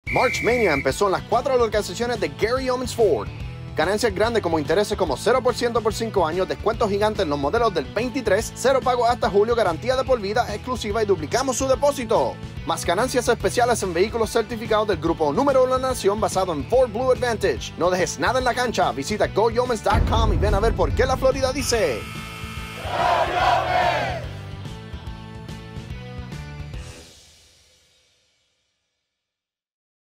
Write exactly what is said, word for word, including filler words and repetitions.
March Mania empezó en las cuatro localizaciones de Gary Yeomans Ford. Ganancias grandes como intereses como cero por ciento por cinco años, descuentos gigantes en los modelos del veintitrés, cero pago hasta julio, garantía de por vida exclusiva y duplicamos su depósito. Más ganancias especiales en vehículos certificados del grupo número uno de la nación basado en Ford Blue Advantage. No dejes nada en la cancha, visita go yeomans punto com y ven a ver por qué la Florida dice...